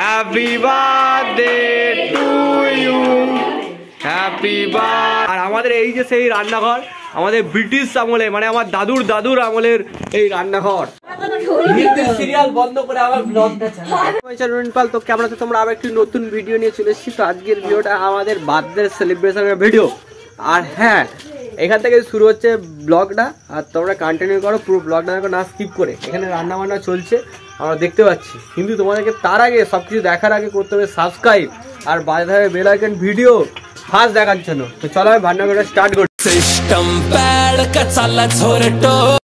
Happy birthday to you, happy birthday. আর আমাদের এই যে সেই রান্নাঘর, আমাদের ব্রিটিশ আমলে মানে আমার দাদুর আমলের এই রান্নাঘর। সিরিয়াল বন্ধ করে আমার ব্লগটা চালাও। তো কেমন আছে তোমরা? আবার একটি নতুন ভিডিও নিয়ে চলে এসেছি। তো আজকের ভিডিওটা আমাদের বার্থডে সেলিব্রেশনের ভিডিও। আর হ্যাঁ, এখান থেকে শুরু হচ্ছে ব্লগটা, আর তোমরা কন্টিনিউ করো পুরো ব্লগটা দেখো না স্কিপ করে। এখানে রান্না বান্না চলছে আমরা দেখতে পাচ্ছি, কিন্তু তোমাদেরকে তার আগে সবকিছু দেখার আগে করতে হবে সাবস্ক্রাইব আর বাজে থাকবে বেল আইকন ভিডিও ফার্স্ট দেখার জন্য। তো চলো আমি রান্না করে স্টার্ট করি। সিস্টেম প্যাড কা চালা ছোরটো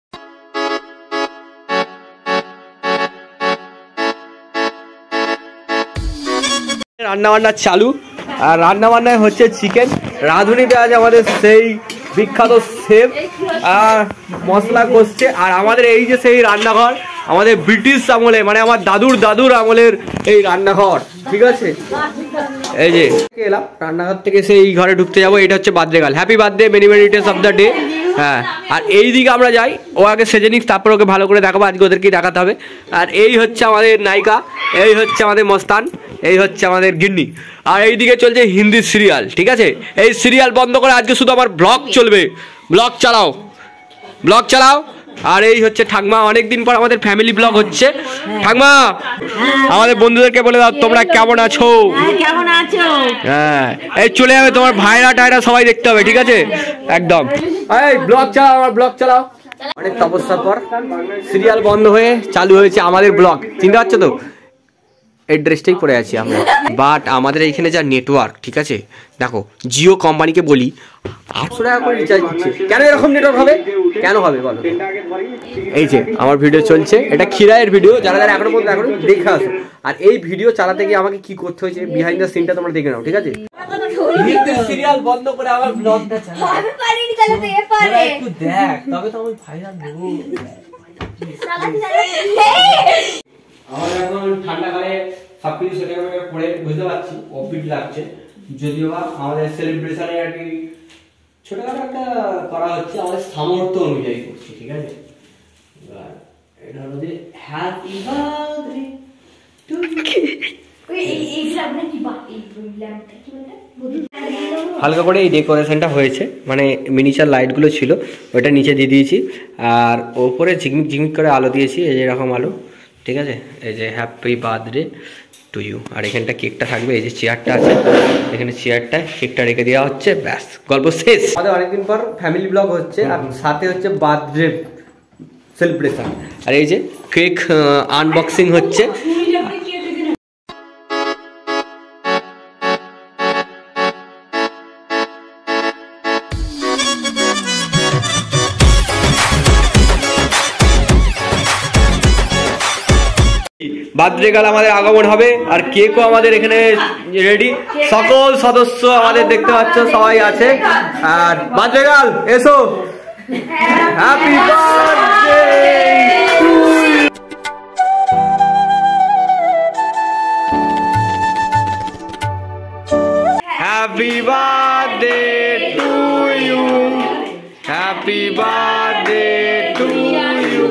রান্না বান্না চালু। আর রান্না বান্নায় হচ্ছে চিকেন। রাঁধুনিতে আজ আমাদের সেই বিখ্যাত শেফ আর মশলা কষছে। আর আমাদের এই যে সেই রান্নাঘর, আমাদের ব্রিটিশ আমলে মানে আমার দাদুর আমলের এই রান্নাঘর, ঠিক আছে? এই যে এলাম রান্নাঘর থেকে সেই ঘরে ঢুকতে যাবো। এটা হচ্ছে birthday girl, happy birthday, many many returns of the day. হ্যাঁ, আর এই দিকে আমরা যাই, ও আগে সেজে নিক, তারপর ওকে ভালো করে দেখাবো, আজকে ওদেরকেই দেখাতে হবে। আর এই হচ্ছে আমাদের নায়িকা, এই হচ্ছে আমাদের মস্তান, এই হচ্ছে আমাদের গিন্নি। আর এইদিকে চলছে হিন্দি সিরিয়াল, ঠিক আছে? এই সিরিয়াল বন্ধ করে আজকে শুধু আমার ব্লগ চলবে। ব্লগ চালাও, ব্লগ চালাও। আর এই হচ্ছে ঠাকমা, অনেকদিন পর আমাদের ফ্যামিলি ব্লগ হচ্ছে। ঠাকমা, আমাদের বন্ধুদেরকে বলে দাও তোমরা কেমন আছো? কেমন আছো? হ্যাঁ, এই চলে যাবে তোমার ভাইরা টাইরা সবাই দেখতে হবে, ঠিক আছে? একদম। এই ব্লগ চালাও, আমার ব্লগ চালাও। অনেক তপস্যার পর সিরিয়াল বন্ধ হয়ে চালু হয়েছে আমাদের ব্লগ, চিনতে পারছো তো? এই ড্রেসটাই পরে আছি আমরা, বাট আমাদের এইখানে যা নেটওয়ার্ক, ঠিক আছে? দেখো জিও কোম্পানিকে বলি 800 টাকা করে রিচার্জ দিচ্ছে। কেন এরকম নেটওয়ার্ক হবে? কেন হবে বলো? এই যে আমার ভিডিও চলছে, এটা খিরায়ের ভিডিও, যারা যারা এখনো পর্যন্ত এখন দেখে আসো। আর এই ভিডিও চালাতে গিয়ে আমাকে কি করতে হয়েছে বিহাইন্ড দ্য সিনটা তোমরা দেখে নাও, ঠিক আছে? সিরিয়াল বন্ধ করে আমার ব্লগটা চালাও। আমি পারিনি চালাতে, পারে একটু দেখ, তবে তো আমি ভাইরাল হব। আমাদের এখন ঠান্ডাকালে সবকিছু সেটা পড়ে বুঝতে পারছি অফিট লাগছে, যদিও বা আমাদের সেলিব্রেশনে আর কি ছোটখাটো একটা করা হচ্ছে আমাদের সামর্থ্য অনুযায়ী করছি, ঠিক আছে? এটা হলো যে হ্যাপি বার্থডে টু হালকা করে এই ডেকোরেশনটা হয়েছে, মানে মিনিচার লাইটগুলো ছিল ওইটা নিচে দিয়ে দিয়েছি, আর ওপরে ঝিকমিক ঝিকমিক করে আলো দিয়েছি, এই যে এরকম আলো, ঠিক আছে? এই যে হ্যাপি বার্থডে টু ইউ। আর এখানটা কেকটা থাকবে, এই যে চেয়ারটা আছে এখানে, চেয়ারটায় কেকটা রেখে দেওয়া হচ্ছে, ব্যাস গল্প শেষ। আমাদের অনেকদিন পর ফ্যামিলি ব্লগ হচ্ছে, আর সাথে হচ্ছে বার্থডে সেলিব্রেশন। আর এই যে কেক আনবক্সিং হচ্ছে। বার্থডে গার্ল আমাদের আগমন হবে, আর কেকও আমাদের এখানে রেডি, সকল সদস্য আমাদের দেখতে পাচ্ছ সবাই আছে। আর বার্থডে গার্ল এসো, happy birthday to you, happy birthday to you, happy birthday to you.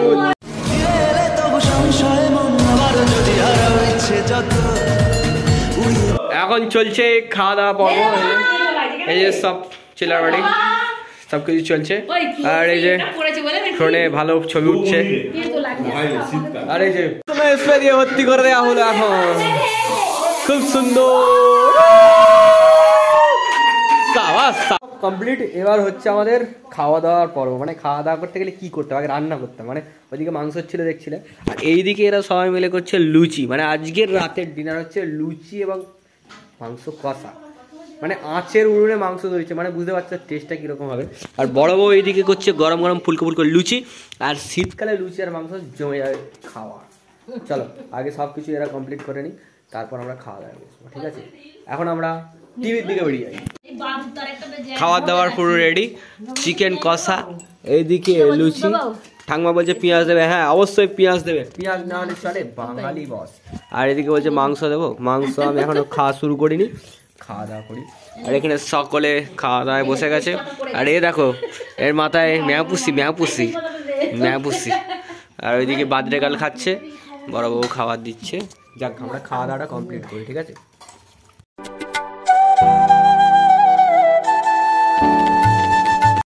এখন চলছে খাওয়া দাওয়া পর্ব, এই যে সব চিলাবাড়ি সবকিছু চলছে। আর এই যে ফোনে ভালো ছবি উঠছে, আর এই যে স্প্রে দিয়ে ভর্তি করে দেওয়া হলো এখন, খুব সুন্দর কমপ্লিট। এবার হচ্ছে আমাদের খাওয়া দাওয়ার পর্ব, মানে খাওয়া দাওয়া করতে গেলে কি করতে হবে, রান্না করতে, মানে ওইদিকে মাংস ছিল দেখছিলে, আর এইদিকে এরা সবাই মিলে করছে লুচি, মানে আজকের রাতের ডিনার হচ্ছে লুচি এবং মাংস কষা, মানে আঁচের উনুনে মাংস ধরেছে, মানে বুঝতে পারছো টেস্টটা কিরকম হবে। আর বড় বউ এইদিকে করছে গরম গরম ফুলকো ফুলকো লুচি, আর শীতকালে লুচি আর মাংস জমে যাবে খাওয়া। চলো আগে সব কিছু এরা কমপ্লিট করে নিই, তারপর আমরা খাওয়া দাওয়া করবো, ঠিক আছে? এখন আমরা টিভির দিকে বেরিয়ে যাই। খাওয়ার দাওয়ার পুরো রেডি, চিকেন কষা, এইদিকে লুচি, ঠাকমা বলছে পেঁয়াজ দেবে, হ্যাঁ অবশ্যই পেঁয়াজ দেবে, পেঁয়াজ না হলে চলে, বাঙালি বস। আর এদিকে বলছে মাংস দেবো, মাংস আমি এখনো খাওয়া শুরু করিনি, খাওয়া দাওয়া করি। আর এখানে সকলে খাওয়া দাওয়ায় বসে গেছে। আর এ দেখো এর মাথায় ম্যাপুসি ম্যাপুসি ম্যাপুসি। আর ওইদিকে বার্থডে গার্ল খাচ্ছে, বড় বউ খাবার দিচ্ছে। যাক আমরা খাওয়া দাওয়াটা কমপ্লিট করি, ঠিক আছে।